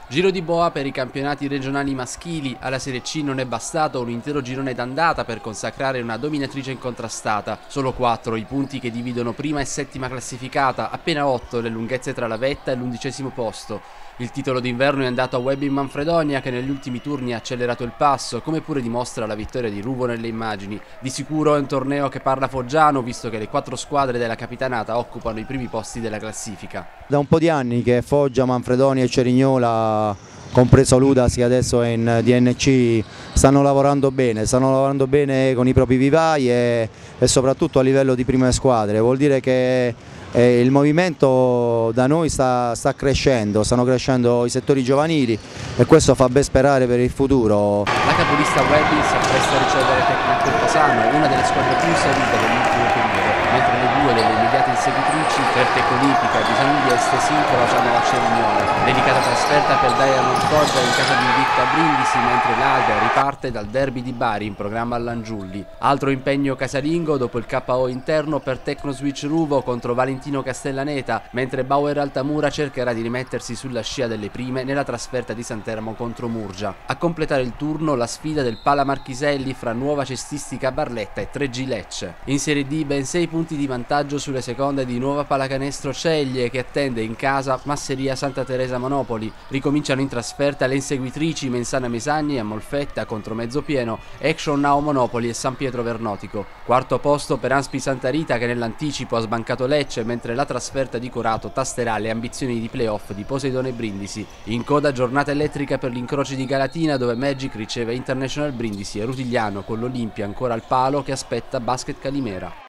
Giro di boa per i campionati regionali maschili. Alla Serie C non è bastato un intero girone d'andata per consacrare una dominatrice incontrastata. Solo 4 i punti che dividono prima e settima classificata, appena 8 le lunghezze tra la vetta e l'11° posto. Il titolo d'inverno è andato a Webby Manfredonia, che negli ultimi turni ha accelerato il passo, come pure dimostra la vittoria di Ruvo nelle immagini. Di sicuro è un torneo che parla foggiano, visto che le 4 squadre della capitanata occupano i primi posti della classifica. Da un po' di anni che Foggia, Manfredonia e Cerignola, compreso Ludas che adesso è in DNC, stanno lavorando bene con i propri vivai e soprattutto a livello di prime squadre. Vuol dire che il movimento da noi sta crescendo, stanno crescendo i settori giovanili e questo fa ben sperare per il futuro. La capolista Webby si appresta a ricevere Tecnico Posano, una delle squadre più salute dell'ultimo periodo, mentre le due delle immediate inseguitrici, Fertec Olimpica e Bisagno di Este, si incrociano a Cerignola. Delicata trasferta per Diamond Foggia in casa di Invicto a Brindisi, mentre l'Alga riparte dal derby di Bari in programma a Langiulli. Altro impegno casalingo dopo il KO interno per Tecnoswitch Ruvo contro Valentino Castellaneta, mentre Bauer Altamura cercherà di rimettersi sulla scia delle prime nella trasferta di Santeramo contro Murgia. A completare il turno la sfida del Pala Marchiselli fra Nuova Cestistica Barletta e 3G Lecce. In Serie D ben 6 punti di vantaggio sulle seconde di Nuova Pallacanestro Ceglie, che attende in casa Masseria Santa Teresa Monopoli. Ricominciano in trasferta le inseguitrici Mensana Mesagni e Molfetta contro Mezzopieno, Action Now Monopoli e San Pietro Vernotico. Quarto posto per Anspi Santa Rita, che nell'anticipo ha sbancato Lecce, mentre la trasferta di Corato tasterà le ambizioni di playoff di Poseidone Brindisi. In coda giornata elettrica per gli incroci di Galatina, dove Magic riceve International Brindisi e Rutigliano con l'Olimpia ancora al palo che aspetta Basket Calimera.